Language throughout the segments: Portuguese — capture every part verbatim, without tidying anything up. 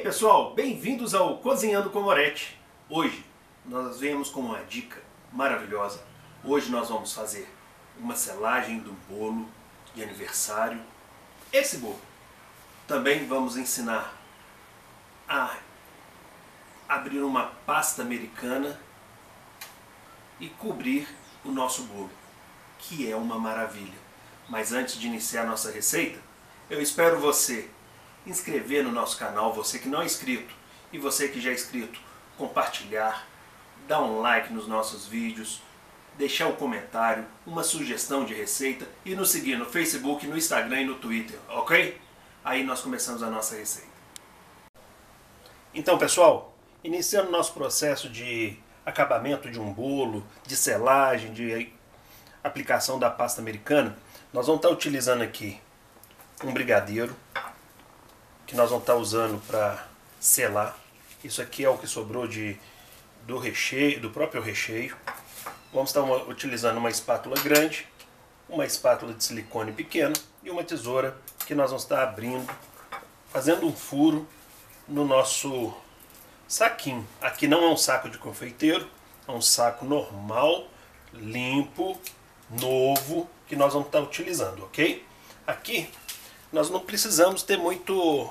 pessoal, bem-vindos ao Cozinhando com Moretti. Hoje nós viemos com uma dica maravilhosa. Hoje nós vamos fazer uma selagem do bolo de aniversário. Esse bolo. Também vamos ensinar a abrir uma pasta americana e cobrir o nosso bolo, que é uma maravilha. Mas antes de iniciar a nossa receita, eu espero você inscrever no nosso canal, você que não é inscrito, e você que já é inscrito, compartilhar, dar um like nos nossos vídeos, deixar um comentário, uma sugestão de receita e nos seguir no Facebook, no Instagram e no Twitter, ok? Aí nós começamos a nossa receita. Então, pessoal, iniciando nosso processo de acabamento de um bolo, de selagem, de aplicação da pasta americana, nós vamos estar utilizando aqui um brigadeiro, que nós vamos estar usando para selar. Isso aqui é o que sobrou de, do recheio, do próprio recheio. Vamos estar uma, utilizando uma espátula grande, uma espátula de silicone pequena e uma tesoura que nós vamos estar abrindo, fazendo um furo no nosso saquinho. Aqui não é um saco de confeiteiro, é um saco normal, limpo, novo, que nós vamos estar utilizando, ok? Aqui nós não precisamos ter muito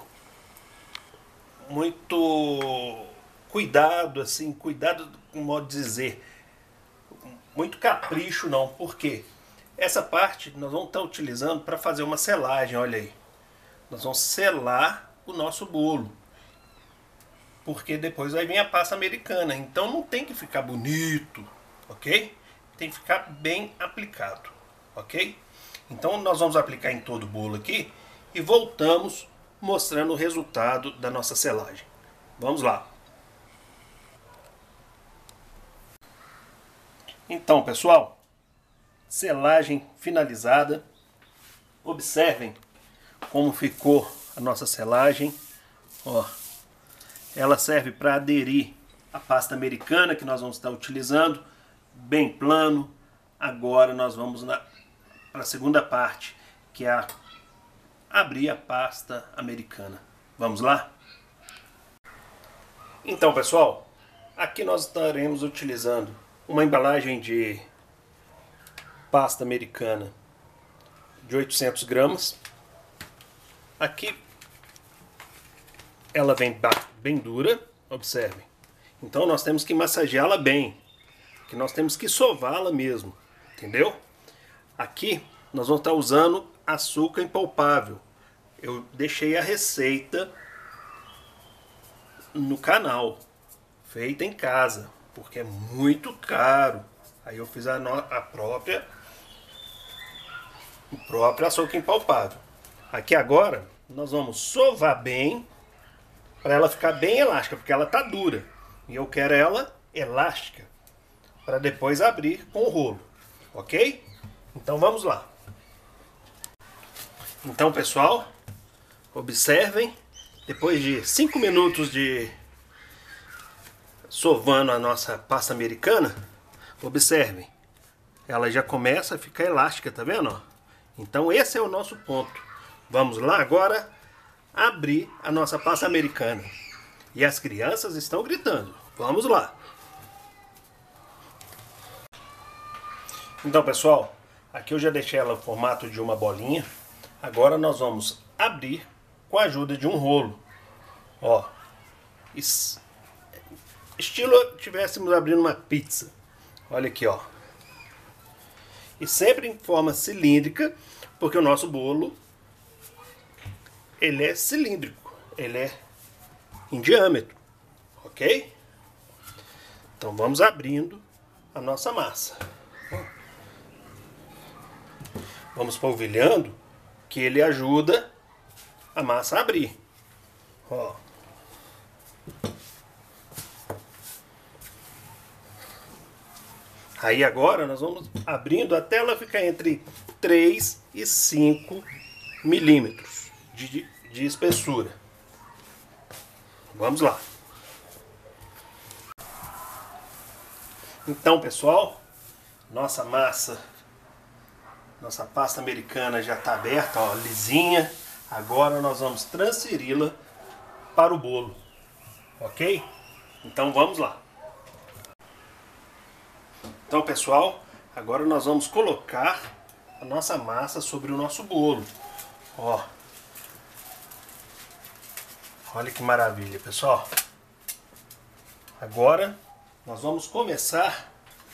muito cuidado, assim, cuidado, com modo de dizer, muito capricho não, porque essa parte nós vamos estar utilizando para fazer uma selagem, olha aí. Nós vamos selar o nosso bolo, porque depois vai vir a pasta americana, então não tem que ficar bonito, ok? Tem que ficar bem aplicado, ok? Então nós vamos aplicar em todo o bolo aqui e voltamos mostrando o resultado da nossa selagem. Vamos lá. Então, pessoal, selagem finalizada. Observem como ficou a nossa selagem. Ó, ela serve para aderir a pasta americana que nós vamos estar utilizando, bem plano. Agora nós vamos para a segunda parte, que é a abrir a pasta americana. Vamos lá? Então, pessoal, aqui nós estaremos utilizando uma embalagem de pasta americana de oitocentos gramas. Aqui ela vem bem dura, observe. Então nós temos que massageá-la bem, que nós temos que sová-la mesmo, entendeu? Aqui nós vamos estar usando açúcar impalpável. Eu deixei a receita no canal, feita em casa, porque é muito caro. Aí eu fiz a, no, a própria o próprio açúcar impalpável. Aqui agora nós vamos sovar bem para ela ficar bem elástica, porque ela tá dura e eu quero ela elástica para depois abrir com o rolo, ok? Então vamos lá. Então, pessoal, observem, depois de cinco minutos de sovando a nossa pasta americana, observem, ela já começa a ficar elástica, tá vendo? Então esse é o nosso ponto. Vamos lá agora abrir a nossa pasta americana. E as crianças estão gritando. Vamos lá. Então, pessoal, aqui eu já deixei ela no formato de uma bolinha. Agora nós vamos abrir com a ajuda de um rolo. Ó, estilo tivéssemos abrindo uma pizza. Olha aqui, ó. E sempre em forma cilíndrica, porque o nosso bolo ele é cilíndrico, ele é em diâmetro, ok? Então vamos abrindo a nossa massa. Vamos polvilhando, que ele ajuda a massa a abrir. Ó. Aí agora nós vamos abrindo até ela ficar entre três e cinco milímetros de, de espessura. Vamos lá. Então, pessoal, nossa massa, nossa pasta americana já está aberta, ó, lisinha. Agora nós vamos transferi-la para o bolo. ok? Então vamos lá. Então, pessoal, agora nós vamos colocar a nossa massa sobre o nosso bolo. Ó, olha que maravilha, pessoal. Agora nós vamos começar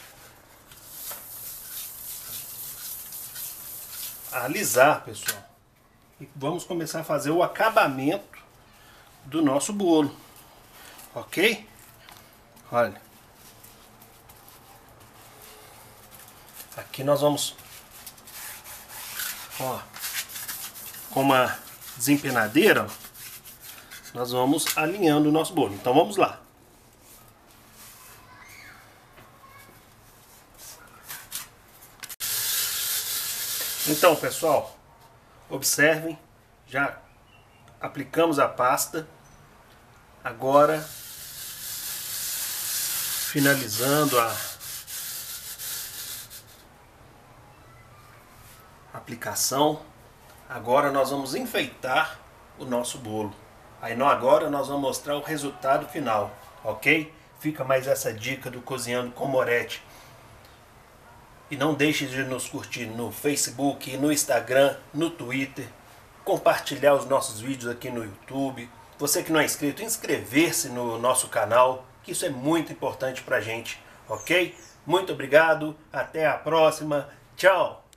a alisar, pessoal. E vamos começar a fazer o acabamento do nosso bolo, ok? Olha, aqui nós vamos, ó, com uma desempenadeira, ó, nós vamos alinhando o nosso bolo. Então vamos lá. Então, pessoal, observem, já aplicamos a pasta. Agora, finalizando a aplicação, agora nós vamos enfeitar o nosso bolo. Aí não, agora nós vamos mostrar o resultado final, ok? Fica mais essa dica do Cozinhando com Moretti. E não deixe de nos curtir no Facebook, no Instagram, no Twitter, compartilhar os nossos vídeos aqui no YouTube. Você que não é inscrito, inscrever-se no nosso canal, que isso é muito importante pra gente, ok? Muito obrigado, até a próxima, tchau!